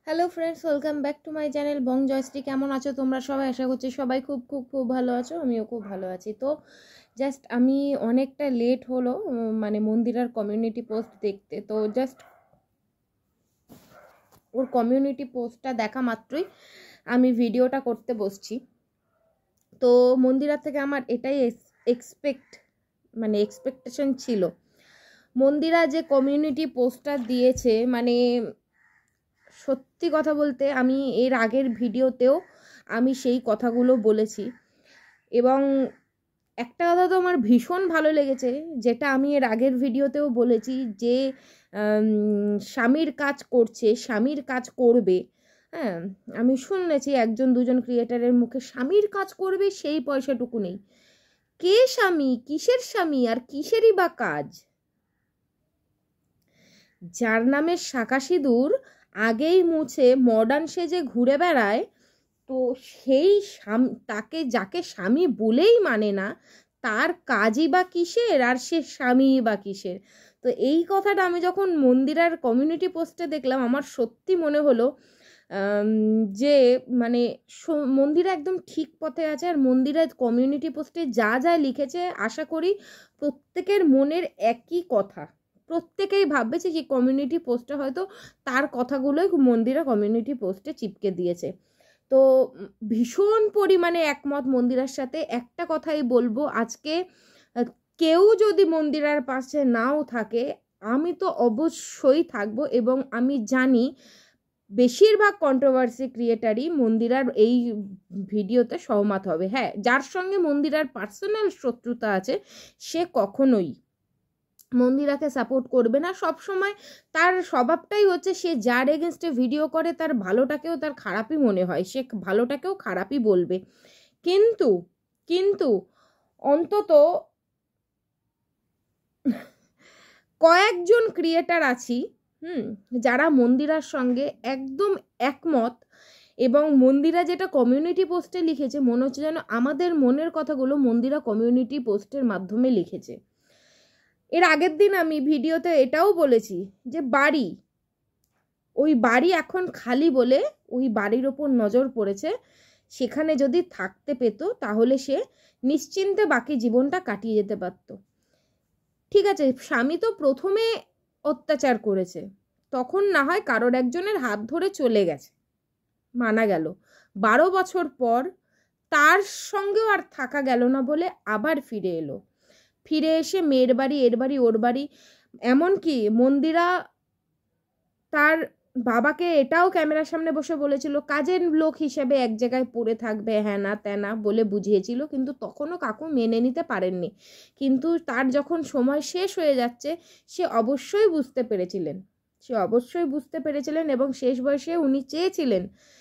Hello friends, welcome back to my channel Bong Joyshree. কেমন আছো তোমরা সবাই? আশা করছি সবাই খুব খুব খুব ভালো আছো। আমিও খুব ভালো আছি। তো জাস্ট আমি অনেকটা লেট হলো মানে মন্দিরার কমিউনিটি পোস্ট দেখতে। তো জাস্ট ওর কমিউনিটি পোস্টটা দেখা মাত্রই আমি ভিডিওটা করতে বসছি। তো মন্দিরার থেকে আমার এটাই এক্সপেকটেশন ছিল। মন্দিরা যে কমিউনিটি পোস্টটা দিয়েছে, মানে সত্যি কথা বলতে আমি এর আগের ভিডিওতেও আমি সেই কথাগুলো বলেছি, এবং একটা কথা তো আমার ভীষণ ভালো লেগেছে, যেটা আমি এর আগের ভিডিওতেও বলেছি, যে স্বামীর কাজ করছে, স্বামীর কাজ করবে। হ্যাঁ, আমি শুনেছি একজন দুজন ক্রিয়েটারের মুখে স্বামীর কাজ করবে, সেই পয়সাটুকু নেই। কে স্বামী, কিসের স্বামী, আর কিসেরই বা কাজ? যার নামে শাঁখা সিঁদুর আগেই মুছে মডার্ন সেজে ঘুরে বেড়ায়, তো সেই তাকে যাকে স্বামী বলেই মানে না, তার কাজই বা কিসের, আর সে স্বামী বা কিসের? তো এই কথাটা আমি যখন মন্দিরার কমিউনিটি পোস্টে দেখলাম, আমার সত্যি মনে হলো যে মানে মন্দিরা একদম ঠিক পথে আছে। আর মন্দিরার কমিউনিটি পোস্টে যা যা লিখেছে, আশা করি প্রত্যেকের মনের একই কথা। প্রত্যেকেই ভাববে যে কমিউনিটি পোস্টটা হয়তো তার কথাগুলোই মন্দিরা কমিউনিটি পোস্টে চিপকে দিয়েছে। তো ভীষণ পরিমাণে একমত মন্দিরার সাথে। একটা কথাই বলবো, আজকে কেউ যদি মন্দিরার পাশে নাও থাকে, আমি তো অবশ্যই থাকবো, এবং আমি জানি বেশিরভাগ কন্ট্রোভার্সি ক্রিয়েটারই মন্দিরার এই ভিডিওতে সহমত হবে। হ্যাঁ, যার সঙ্গে মন্দিরার পার্সোনাল শত্রুতা আছে, সে কখনোই মন্দিরাকে সাপোর্ট করবে না। সব সময় তার স্বভাবটাই হচ্ছে, সে যার এগেনস্টে ভিডিও করে তার ভালোটাকেও তার খারাপই মনে হয়, সে ভালোটাকেও খারাপই বলবে। কিন্তু কিন্তু অন্তত কয়েকজন ক্রিয়েটার আছি যারা মন্দিরার সঙ্গে একদম একমত, এবং মন্দিরা যেটা কমিউনিটি পোস্টে লিখেছে, মনে হচ্ছে যেন আমাদের মনের কথাগুলো মন্দিরা কমিউনিটি পোস্টের মাধ্যমে লিখেছে। এর আগের দিন আমি ভিডিওতে এটাও বলেছি যে ওই বাড়ি এখন খালি বলে ওই বাড়ির ওপর নজর পড়েছে। সেখানে যদি থাকতে পেত, তাহলে সে নিশ্চিন্তে বাকি জীবনটা কাটিয়ে যেতে পারত। ঠিক আছে, স্বামী তো প্রথমে অত্যাচার করেছে, তখন না হয় কারোর একজনের হাত ধরে চলে গেছে, মানা গেল। 12 বছর পর তার সঙ্গেও আর থাকা গেল না বলে আবার ফিরে এলো। ফিরে এসে মেয়ের বাড়ি, এর বাড়ি, ওর বাড়ি, এমনকি মন্দিরা তার বাবাকে এটাও ক্যামেরার সামনে বসে বলেছিল কাজের লোক হিসেবে এক জায়গায় পড়ে থাকবে, হ্যাঁ না তেনা বলে বুঝিয়েছিল, কিন্তু তখনও কাকু মেনে নিতে পারেননি। কিন্তু তার যখন সময় শেষ হয়ে যাচ্ছে, সে অবশ্যই বুঝতে পেরেছিলেন, এবং শেষ বয়সে উনি চেয়েছিলেন।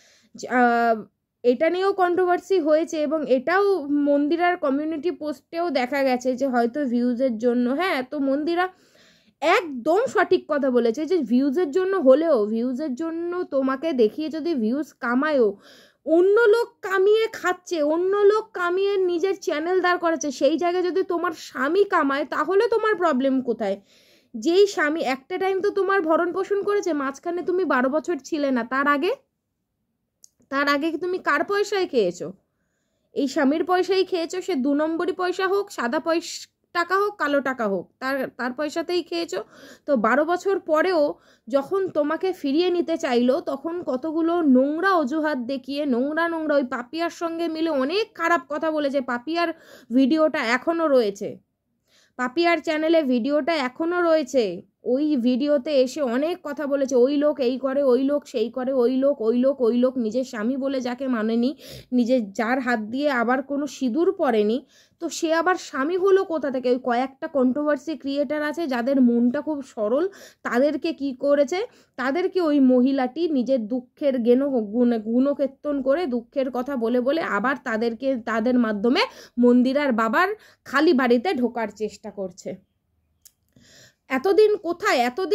এটা নিয়েও কন্ট্রোভার্সি হয়েছে, এবং এটাও মন্দিরার কমিউনিটি পোস্টেও দেখা গেছে যে হয়তো ভিউজের জন্য। হ্যাঁ, তো মন্দিরা একদম সঠিক কথা বলেছে যে ভিউজের জন্য তোমাকে দেখিয়ে যদি ভিউজ কামায়ও, অন্য লোক কামিয়ে খাচ্ছে, অন্য লোক কামিয়ে নিজের চ্যানেল দাঁড় করাচ্ছে, সেই জায়গায় যদি তোমার স্বামী কামায়, তাহলে তোমার প্রবলেম কোথায়? যেই স্বামী একটা টাইম তো তোমার ভরণ পোষণ করেছে, মাঝখানে তুমি 12 বছর ছিলে না, তার আগে তুমি কার পয়সায় খেয়েছো? এই স্বামীর পয়সাই খেয়েছো, সে 2 নম্বরই পয়সা হোক, সাদা টাকা হোক, কালো টাকা হোক, তার পয়সাতেই খেয়েছো। তো 12 বছর পরেও যখন তোমাকে ফিরিয়ে নিতে চাইলো, তখন কতগুলো নোংরা অজুহাত দেখিয়ে নোংরা ওই পাপিয়ার সঙ্গে মিলে অনেক খারাপ কথা বলেছে। পাপিয়ার ভিডিওটা এখনো রয়েছে, পাপিয়ার চ্যানেলে ভিডিওটা এখনো রয়েছে। ওই ভিডিওতে এসে অনেক কথা বলেছে, ওই লোক এই করে, ওই লোক সেই করে, ওই লোক নিজের স্বামী বলে যাকে মানেনি, নিজের যার হাত দিয়ে আবার কোনো সিঁদুর পরেনি, তো সে আবার স্বামী হলো কোথা থেকে? ওই কয়েকটা কন্ট্রোভার্সি ক্রিয়েটার আছে যাদের মনটা খুব সরল, তাদেরকে কি করেছে? তাদেরকে ওই মহিলাটি নিজের দুঃখের গুণকীর্তন করে, দুঃখের কথা বলে বলে আবার তাদের মাধ্যমে মন্দিরার বাবার খালি বাড়িতে ঢোকার চেষ্টা করছে। এতদিন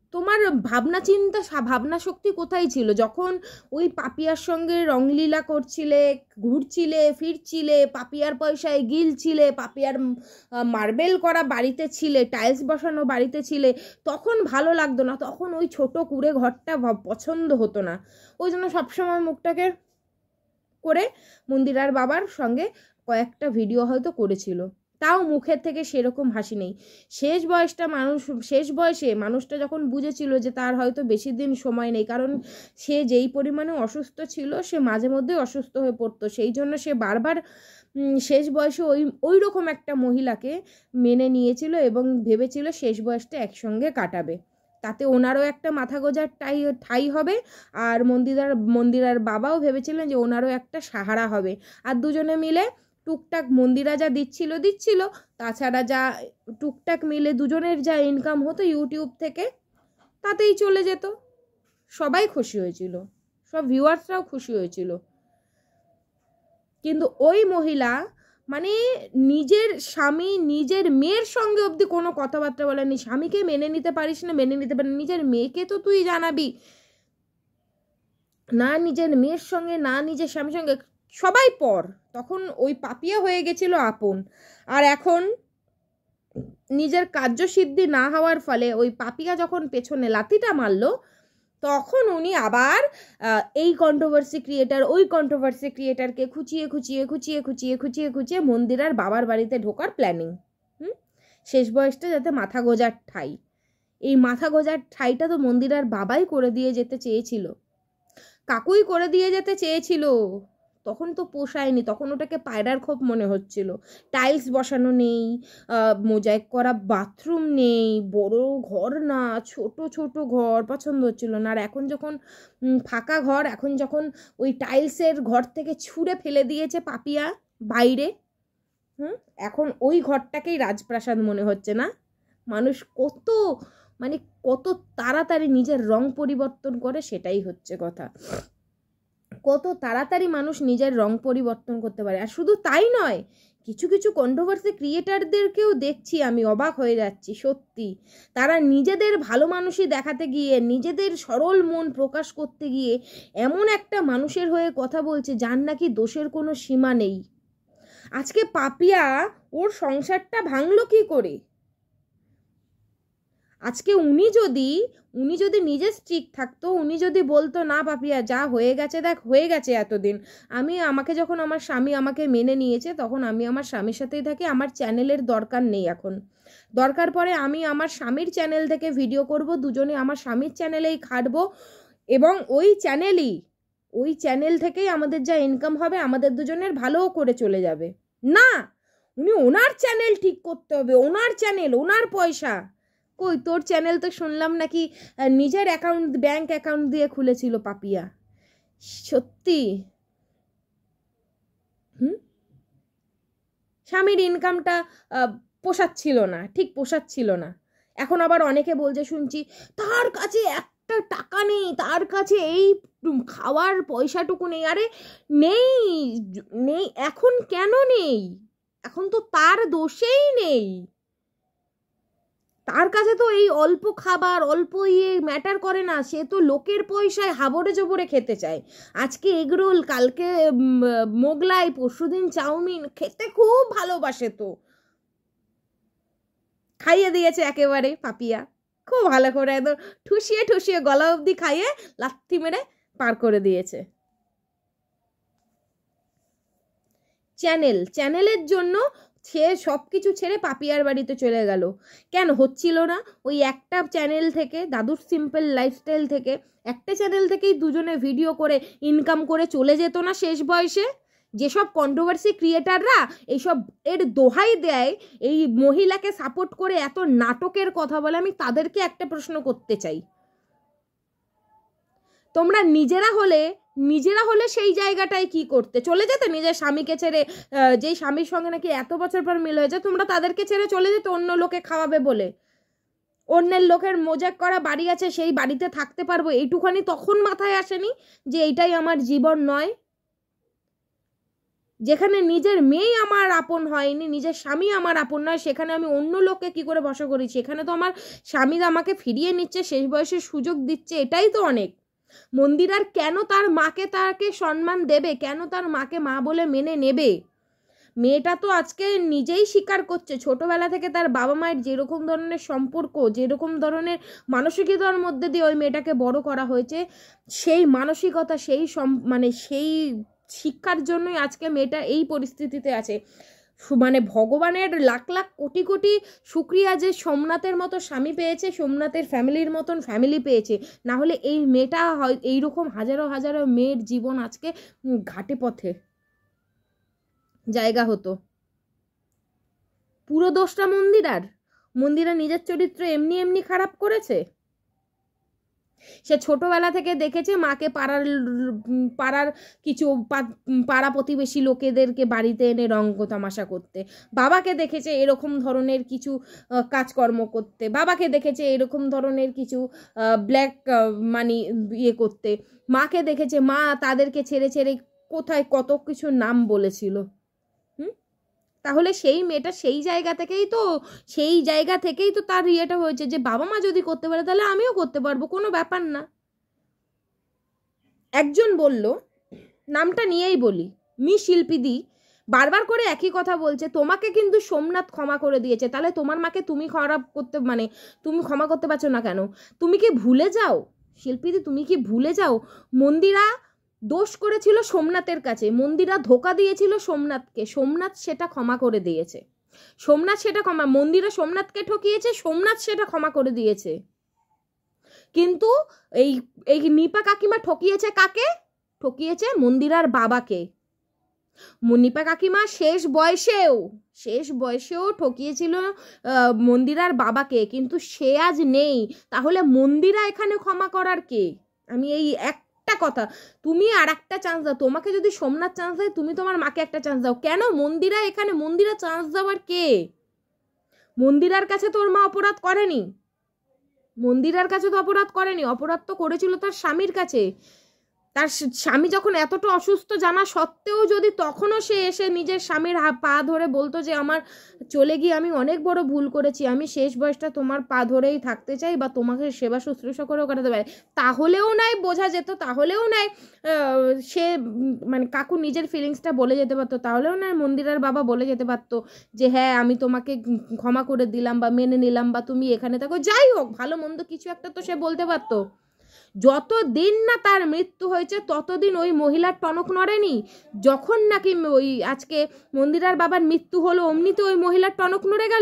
তোমার ভাবনা চিন্তা ভাবনা শক্তি কোথায় ছিল যখন ওই পাপিয়ার সঙ্গে রংলীলা করছিলে, ঘুরছিলে ফিরছিলে, পাপিয়ার পয়সায় গিলছিলে, পাপিয়ার মার্বেল করা বাড়িতে ছিলে, টাইলস বসানো বাড়িতে ছিলে, তখন ভালো লাগতো না, তখন ওই ছোট কুড়ে ঘরটা পছন্দ হতো না। ওই জন্য সবসময় মুখটাকে করে মন্দিরার বাবার সঙ্গে কয়েকটা ভিডিও হয়তো করেছিল, তাও মুখের থেকে সেরকম হাসি নেই। শেষ বয়সে মানুষটা যখন বুঝেছিল যে তার হয়তো বেশি দিন সময় নেই, কারণ সে যেই পরিমাণে অসুস্থ ছিল সে মাঝে মধ্যে অসুস্থ হয়ে পড়তো, সেই জন্য সে বারবার শেষ বয়সে ওই রকম একটা মহিলাকে মেনে নিয়েছিল এবং ভেবেছিল শেষ বয়সটা একসঙ্গে কাটাবে, তাতে ওনারও একটা মাথা গোঁজার ঠাঁই হবে, আর মন্দিরার বাবাও ভেবেছিলেন যে ওনারও একটা সাহারা হবে, আর দুজনে মিলে টুকটাক মন্দিরা যা দিচ্ছিল, তাছাড়া যা টুকটাক মিলে দুজনের যা ইনকাম হতো ইউটিউব থেকে তাতেই চলে যেত। সবাই খুশি হয়েছিল, সব ভিউয়ার্সরাও খুশি হয়েছিল। কিন্তু ওই মহিলা মানে নিজের স্বামী, নিজের মেয়ের সঙ্গে অবধি কোনো কথাবার্তা বলেনি। স্বামীকে মেনে নিতে পারিস না, মেনে নিতে পারি, নিজের মেয়েকে তো তুই জানাবি না, নিজের মেয়ের সঙ্গে না, নিজের স্বামীর সঙ্গে, সবাই পর। তখন ওই পাপিয়া হয়ে গেছিল আপন। আর এখন নিজের কার্যসিদ্ধি না হওয়ার ফলে ওই পাপিয়া যখন পেছনে লাথিটা মারলো, তখন উনি আবার এই কন্ট্রোভার্সি ক্রিয়েটার ওই কন্ট্রোভার্সি ক্রিয়েটারকে খুঁচিয়ে মন্দিরার বাবার বাড়িতে ঢোকার প্ল্যানিং। শেষ বয়সটা যাতে মাথা গোজার ঠাঁই, এই মাথা গোজার ঠাঁইটা তো মন্দিরার বাবাই করে দিয়ে যেতে চেয়েছিল, কাকুই করে দিয়ে যেতে চেয়েছিল। তখন তো পোষায়নি, তখন ওটাকে পায়রার খোপ মনে হচ্ছিল। টাইলস বসানো নেই, মোজাইক করা বাথরুম নেই, বড় ঘর না, ছোট ছোট ঘর পছন্দ হচ্ছিল না। আর এখন যখন ফাঁকা ঘর, এখন যখন ওই টাইলসের ঘর থেকে ছুঁড়ে ফেলে দিয়েছে পাপিয়া বাইরে, এখন ওই ঘরটাকেই রাজপ্রাসাদ মনে হচ্ছে না? মানুষ কত তাড়াতাড়ি নিজের রং পরিবর্তন করে, সেটাই হচ্ছে কথা। কত তাড়াতাড়ি মানুষ নিজের রং পরিবর্তন করতে পারে। আর শুধু তাই নয়, কিছু কিছু কন্ট্রোভার্সি ক্রিয়েটারদেরকেও দেখছি, আমি অবাক হয়ে যাচ্ছি সত্যি। তারা নিজেদের ভালো মানুষই দেখাতে গিয়ে, নিজেদের সরল মন প্রকাশ করতে গিয়ে এমন একটা মানুষের হয়ে কথা বলছে যার নাকি দোষের কোনো সীমা নেই। আজকে পাপিয়া ওর সংসারটা ভাঙলো কি করে? আজকে উনি যদি নিজে স্ট্রিক থাকতো, উনি যদি বলতো না পাপিয়া যা হয়ে গেছে দেখ, হয়ে গেছে এতদিন, আমাকে যখন আমার স্বামী আমাকে মেনে নিয়েছে তখন আমি আমার স্বামীর সাথেই থাকি, আমার চ্যানেলের দরকার নেই, এখন দরকার পড়ে আমি আমার স্বামীর চ্যানেল থেকে ভিডিও করব, দুজনে আমার স্বামীর চ্যানেলেই খাটবো, এবং ওই চ্যানেল থেকেই আমাদের যা ইনকাম হবে আমাদের দুজনের ভালোও করে চলে যাবে। না, উনি ওনার চ্যানেল ঠিক করতে হবে, ওনার চ্যানেল, ওনার পয়সা। কই তোর চ্যানেল তো শুনলাম নাকি নিজের ব্যাংক অ্যাকাউন্ট দিয়ে খুলেছিল পাপিয়া। সত্যি স্বামীর ইনকামটা পোষাচ্ছিল না। এখন আবার অনেকে বলছে, শুনছি তার কাছে একটা টাকা নেই, তার কাছে এই খাওয়ার পয়সাটুকু নেই। আরে নেই এখন কেন নেই? এখন তো তার দোষেই নেই। তার কাছে তো এই অল্প খাবার, অল্প ম্যাটার করে না। সে তো লোকের পয়সায় হাবড়ে জবরে খেতে চায়। আজকে এগরোল, কালকে মোগলাই, পরশুদিন চাউমিন খেতে খুব ভালোবাসে, তো খাইয়ে দিয়েছে একেবারে পাপিয়া, খুব ভালো করে একদম ঠুসিয়ে গলা অবধি খাইয়ে লাথি মেরে পার করে দিয়েছে। চ্যানেলের জন্য সে সব কিছু ছেড়ে পাপিয়ার বাড়িতে চলে গেল। কেন হচ্ছিল না? ওই একটা চ্যানেল থেকে, দাদুর সিম্পল লাইফস্টাইল থেকে, একটা চ্যানেল থেকেই দুজনে ভিডিও করে ইনকাম করে চলে যেত না শেষ বয়সে? যেসব কন্ট্রোভার্সি ক্রিয়েটাররা এইসব এর দোহাই দেয়, এই মহিলাকে সাপোর্ট করে এত নাটকের কথা বলে, আমি তাদেরকে একটা প্রশ্ন করতে চাই, তোমরা নিজেরা হলে সেই জায়গাটায় কি করতে? চলে যেতে নিজের স্বামীকে ছেড়ে? যেই স্বামীর সঙ্গে নাকি এত বছর পর মিল হয়েছে, তোমরা তাদেরকে ছেড়ে চলে যেতে অন্য লোকে খাওয়াবে বলে? অন্যের লোকের মোজাক করা বাড়ি আছে, সেই বাড়িতে থাকতে পারবো, এইটুখানি তখন মাথায় আসেনি যে এইটাই আমার জীবন নয়? যেখানে নিজের মেয়ে আমার আপন হয়নি, নিজের স্বামী আমার আপন নয়, সেখানে আমি অন্য লোককে কি করে ভরসা করি? সেখানে তো আমার স্বামী আমাকে ফিরিয়ে নিচ্ছে, শেষ বয়সে সুযোগ দিচ্ছে, এটাই তো অনেক। মন্দিরার কেন তার মাকে তাকে সম্মান দেবে? কেন তার মাকে মা বলে মেনে নেবে? মেয়েটা তো আজকে নিজেই স্বীকার করছে ছোটবেলা থেকে তার বাবা মায়ের যেরকম ধরনের সম্পর্ক, যেরকম ধরনের মানসিকতার মধ্যে দিয়ে ওই মেয়েটাকে বড় করা হয়েছে, সেই মানসিকতা, সেই মানে সেই শিক্ষার জন্যই আজকে মেয়েটা এই পরিস্থিতিতে আছে। মানে ভগবানের লাখ লাখ কোটি কোটি শুক্রিয়া যে সোমনাথের মতো স্বামী পেয়েছে, সোমনাথের ফ্যামিলির মতন ফ্যামিলি পেয়েছে। না হলে এই মেয়েটা হয় এইরকম হাজারো হাজারো মেয়ের জীবন আজকে ঘাটে পথে জায়গা হতো। পুরো দোষটা মন্দিরা নিজের চরিত্র এমনি এমনি খারাপ করেছে। সে ছোটবেলা থেকে দেখেছে মাকে পাড়ার কিছু পাড়া প্রতিবেশী লোকেদেরকে বাড়িতে এনে রঙ্গ তামাশা করতে, বাবাকে দেখেছে এরকম ধরনের কিছু কাজকর্ম করতে, বাবাকে দেখেছে এরকম ধরনের কিছু ব্ল্যাক মানি ইয়ে করতে, মাকে দেখেছে মা তাদেরকে ছেড়ে ছেড়ে কোথায় কত কিছু নাম বলেছিল। তাহলে সেই মেয়েটা সেই জায়গা থেকেই তো তার ইয়েটা হয়েছে যে বাবা মা যদি করতে পারে তাহলে আমিও করতে পারবো, কোনো ব্যাপার না। একজন বলল, নামটা নিয়েই বলি, শিল্পীদি বারবার করে একই কথা বলছে, তোমাকে কিন্তু সোমনাথ ক্ষমা করে দিয়েছে, তাহলে তোমার মাকে তুমি খারাপ করতে মানে তুমি ক্ষমা করতে পারছো না কেন? তুমি কি ভুলে যাও শিল্পীদি, তুমি কি ভুলে যাও মন্দিরা দোষ করেছিল সোমনাথের কাছে, মন্দিরা ধোকা দিয়েছিল সোমনাথকে, সোমনাথ সেটা ক্ষমা করে দিয়েছে, মন্দিরা সোমনাথকে ঠকিয়েছে, সোমনাথ সেটা ক্ষমা করে দিয়েছে। কিন্তু এই নিপা কাকিমা ঠকিয়েছে কাকে? ঠকিয়েছে মন্দিরার বাবাকে। নিপা কাকিমা শেষ বয়সেও ঠকিয়েছিল মন্দিরার বাবাকে, কিন্তু সে আজ নেই। তাহলে মন্দিরা এখানে ক্ষমা করার কে? আমি এই একটা কথা, তুমি আর একটা চান্স দাও, তোমাকে যদি সোমনাথ চান্স দেয় তুমি তোমার মাকে একটা চান্স দাও, কেন মন্দিরা এখানে? মন্দিরা চান্স দেওয়ার কে? মন্দিরার কাছে তোর মা অপরাধ করেনি, মন্দিরার কাছে তো অপরাধ করেনি, অপরাধ তো করেছিল তার স্বামীর কাছে। তার স্বামী যখন এতটা অসুস্থ জানা সত্ত্বেও যদি তখনও সে এসে নিজের স্বামীর পা ধরে বলতো যে আমার চলে গিয়ে আমি অনেক বড় ভুল করেছি, আমি শেষ বয়সটা তোমার পা ধরেই থাকতে চাই বা তোমাকে সেবা শুশ্রূষা করেও কাটাতে পারে, তাহলেও নাই বোঝা যেত, তাহলেও নাই সে মানে কাকু নিজের ফিলিংসটা বলে যেতে পারতো, তাহলেও নাই মন্দিরার বাবা বলে যেতে পারতো যে হ্যাঁ আমি তোমাকে ক্ষমা করে দিলাম বা মেনে নিলাম বা তুমি এখানে থাকো, যাই হোক ভালো মন্দ কিছু একটা তো সে বলতে পারতো। যতদিন না তার মৃত্যু হয়েছে ততদিন ওই মহিলার টনক নড়েনি। যখন নাকি ওই আজকে মন্দিরার বাবার মৃত্যু হলো অমনি তো ওই মহিলার টনক নড়ে গেল।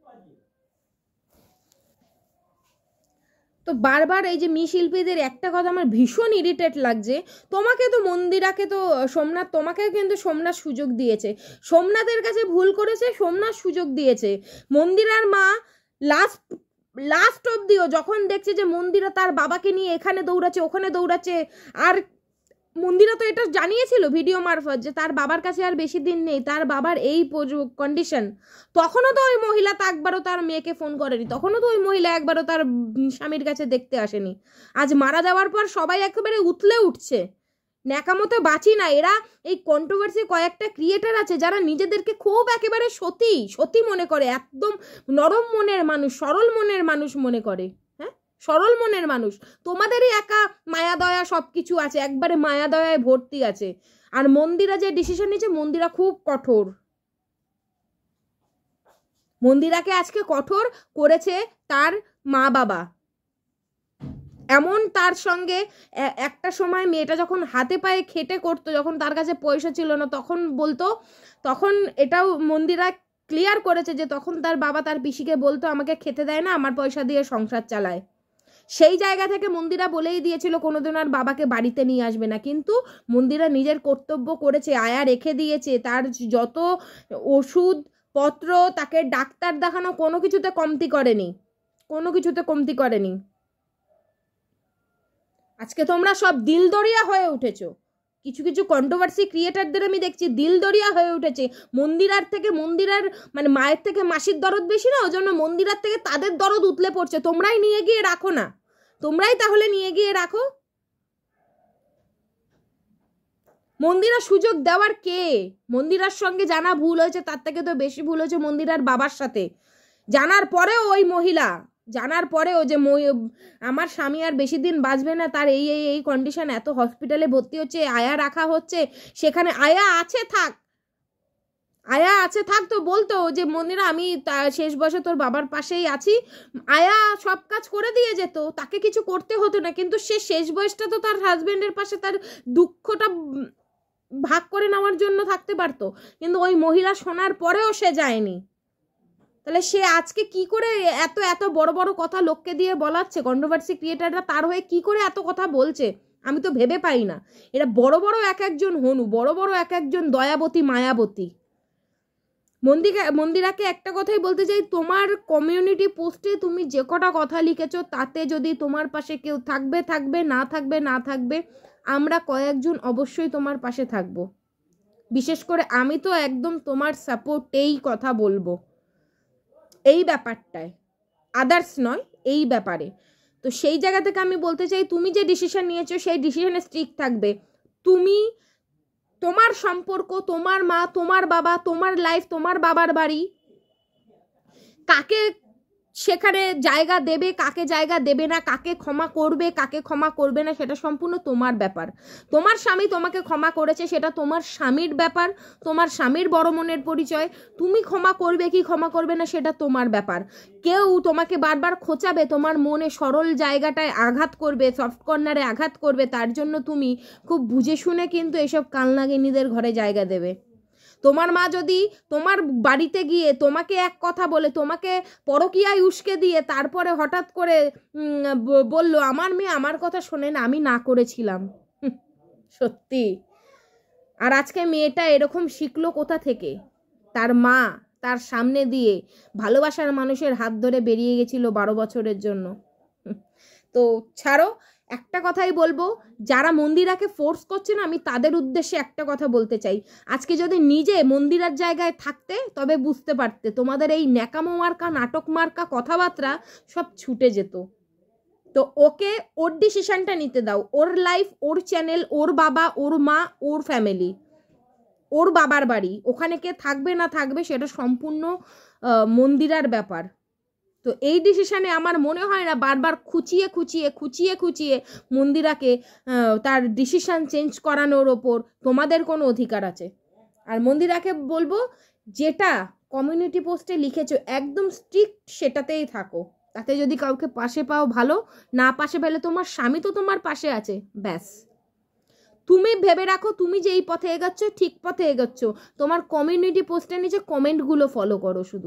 তো বারবার এই যে শিল্পীদের একটা কথা আমার ভীষণ ইরিটেট লাগছে, তোমাকে তো মন্দিরাকে তো সোমনাথ, তোমাকেও কিন্তু সোমনাথ সুযোগ দিয়েছে, সোমনাথের কাছে ভুল করেছে, সোমনাথ সুযোগ দিয়েছে। মন্দিরার মা লাস্ট অব্দিও যখন দেখছে যে মন্দিরা তার বাবাকে নিয়ে এখানে দৌড়াচ্ছে ওখানে দৌড়াচ্ছে, আর মন্দিরা তো এটা জানিয়েছিল ভিডিও মারফত যে তার বাবার কাছে আর বেশি দিন নেই, তার বাবার এই কন্ডিশন, তখনও তো ওই মহিলা তো একবারও তার মেয়েকে ফোন করেনি, তখনও তো ওই মহিলা একবারও তার স্বামীর কাছে দেখতে আসেনি। আজ মারা যাওয়ার পর সবাই একেবারে উঠলে উঠছে, ন্যাকামতো বাঁচি না। এরা এই কন্ট্রোভার্সি কয়েকটা ক্রিয়েটার আছে যারা নিজেদেরকে খুব একেবারে সতী মনে করে, একদম নরম মনের মানুষ, সরল মনের মানুষ মনে করে। হ্যাঁ, সরল মনের মানুষ, তোমাদেরই একা মায়া দয়া সব কিছু আছে, একবারে মায়া দয়ায় ভর্তি আছে। আর মন্দিরা যে ডিসিশন নিয়েছে, মন্দিরা খুব কঠোর, মন্দিরাকে আজকে কঠোর করেছে তার মা বাবা। এমন তার সঙ্গে একটা সময় মেয়েটা যখন হাতে পায়ে খেটে করতো, যখন তার কাছে পয়সা ছিল না তখন বলতো, তখন এটাও মন্দিরা ক্লিয়ার করেছে যে তখন তার বাবা তার পিসিকে বলতো আমাকে খেতে দেয় না, আমার পয়সা দিয়ে সংসার চালায়। সেই জায়গা থেকে মন্দিরা বলেই দিয়েছিল কোনোদিন আর বাবাকে বাড়িতে নিয়ে আসবে না, কিন্তু মন্দিরা নিজের কর্তব্য করেছে, আয়া রেখে দিয়েছে, তার যত ওষুধ পত্র তাকে ডাক্তার দেখানো কোনো কিছুতে কমতি করেনি। আজকে তোমরা সব দিলদরিয়া হয়ে উঠেছো, কিছু কন্ট্রোভার্সি ক্রিয়েটারদের আমি দেখছি দিলদরিয়া হয়ে উঠেছে। মন্দিরার মানে মায়ের থেকে মাসির দরদ বেশি না, ওই জন্য মন্দিরার থেকে তাদের দরদ উতলে পড়ছে। তোমরাই নিয়ে গিয়ে রাখো না, তোমরাই তাহলে নিয়ে গিয়ে রাখো। মন্দিরা সুযোগ দেওয়ার কে? মন্দিরার সঙ্গে জানা ভুল হয়েছে, তার থেকে তো বেশি ভুল হয়েছে মন্দিরার বাবার সাথে। জানার পরেও ওই মহিলা, জানার পরেও যে আমার স্বামী আর বেশি দিন বাঁচবে না, তার এই এই এই কন্ডিশন, এত হসপিটালে ভর্তি হচ্ছে, আয়া রাখা হচ্ছে, সেখানে আয়া আছে থাক, আয়া আছে থাক তো বলতো যে মন্দিরা আমি শেষ বয়সে তোর বাবার পাশেই আছি, আয়া সব কাজ করে দিয়ে যেত, তাকে কিছু করতে হতো না। কিন্তু সে শেষ বয়সটা তো তার হাজবেন্ডের পাশে তার দুঃখটা ভাগ করে নেওয়ার জন্য থাকতে পারতো, কিন্তু ওই মহিলা শোনার পরেও সে যায়নি। তাহলে সে আজকে কি করে এত এত বড় বড় কথা লোককে দিয়ে বলাচ্ছে? কন্ট্রোভার্সি ক্রিয়েটাররা তার হয়ে কি করে এত কথা বলছে আমি তো ভেবে পাই না। এরা বড় বড় এক একজন হনু, বড় বড় এক একজন দয়াবতী মায়াবতী। মন্দিরাকে একটা কথাই বলতে চাই, তোমার কমিউনিটি পোস্টে তুমি যে কটা কথা লিখেছো তাতে যদি তোমার পাশে কেউ থাকবে থাকবে, না থাকবে না থাকবে, আমরা কয়েকজন অবশ্যই তোমার পাশে থাকবো। বিশেষ করে আমি তো একদম তোমার সাপোর্টেই কথা বলবো এই ব্যাপারটায়, আদার্স নয়, এই ব্যাপারে। তো সেই জায়গা থেকে আমি বলতে চাই, তুমি যে ডিসিশন নিয়েছো সেই ডিসিশনে স্ট্রিক্ট থাকবে। তুমি তোমার সম্পর্ক, তোমার মা, তোমার বাবা, তোমার লাইফ, তোমার বাবার বাড়ি, কাকে সেখানে জায়গা দেবে, কাকে জায়গা দেবে না, কাকে ক্ষমা করবে, কাকে ক্ষমা করবে না, সেটা সম্পূর্ণ তোমার ব্যাপার। তোমার স্বামী তোমাকে ক্ষমা করেছে, সেটা তোমার স্বামীর ব্যাপার, তোমার স্বামীর বড় মনের পরিচয়। তুমি ক্ষমা করবে কি ক্ষমা করবে না সেটা তোমার ব্যাপার। কেউ তোমাকে বারবার খোঁচাবে, তোমার মনে সরল জায়গাটায় আঘাত করবে, সফট কর্নারে আঘাত করবে, তার জন্য তুমি খুব বুঝে শুনে কিন্তু এসব কালনাগিনীদের ঘরে জায়গা দেবে। তোমার মা যদি তোমার বাড়িতে গিয়ে তোমাকে এক কথা বলে, তোমাকে পরকীয়ায় উস্কে দিয়ে তারপরে হঠাৎ করে বললো আমার মেয়ে আমার কথা শোনে না, আমি না করেছিলাম, সত্যি। আর আজকে মেয়েটা এরকম শিখলো কোথা থেকে? তার মা তার সামনে দিয়ে ভালোবাসার মানুষের হাত ধরে বেরিয়ে গেছিল 12 বছরের জন্য। তো ছাড়ো, একটা কথাই বলবো, যারা মন্দিরাকে ফোর্স করছে না, আমি তাদের উদ্দেশ্যে একটা কথা বলতে চাই, আজকে যদি নিজে মন্দিরার জায়গায় থাকতে তবে বুঝতে পারতে তোমাদের এই ন্যাকামো মার্কা, নাটক মার্কা কথাবার্তা সব ছুটে যেত। তো ওকে ওর ডিসিশনটা নিতে দাও, ওর লাইফ, ওর চ্যানেল, ওর বাবা, ওর মা, ওর ফ্যামিলি, ওর বাবার বাড়ি, ওখানে কে থাকবে না থাকবে সেটা সম্পূর্ণ মন্দিরার ব্যাপার। তো এই ডিসিশনে আমার মনে হয় না বারবার খুঁচিয়ে খুঁচিয়ে খুঁচিয়ে খুঁচিয়ে মন্দিরাকে তার ডিসিশন চেঞ্জ করানোর ওপর তোমাদের কোনো অধিকার আছে। আর মন্দিরাকে বলবো, যেটা কমিউনিটি পোস্টে লিখেছো একদম স্ট্রিক্ট সেটাতেই থাকো। তাতে যদি কাউকে পাশে পাও ভালো, না পাশে পেলে তোমার স্বামী তো তোমার পাশে আছে, ব্যাস। তুমি ভেবে রাখো তুমি যে এই পথে এগোচ্ছ ঠিক পথে এগোচ্ছ। তোমার কমিউনিটি পোস্টের নিচে কমেন্টগুলো ফলো করো শুধু।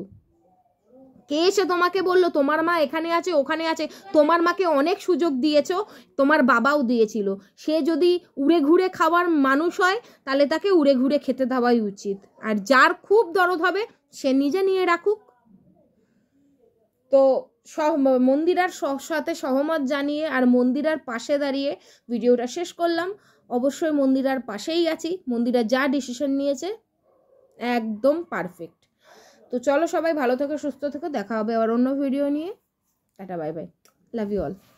কে এসে তোমাকে বললো তোমার মা এখানে আছে ওখানে আছে? তোমার মাকে অনেক সুযোগ দিয়েছো, তোমার বাবাও দিয়েছিল। সে যদি উড়ে ঘুরে খাওয়ার মানুষ হয় তাহলে তাকে উড়ে ঘুরে খেতে দেওয়াই উচিত। আর যার খুব দরদ হবে সে নিজে নিয়ে রাখুক। তো মন্দিরার সাথে সহমত জানিয়ে আর মন্দিরার পাশে দাঁড়িয়ে ভিডিওটা শেষ করলাম। অবশ্যই মন্দিরার পাশেই আছি, মন্দিরা যা ডিসিশন নিয়েছে একদম পারফেক্ট। তো চলো সবাই ভালো থেকো, সুস্থ থেকো, দেখা হবে আবার অন্য ভিডিও নিয়ে। Tata, bye bye, love you all.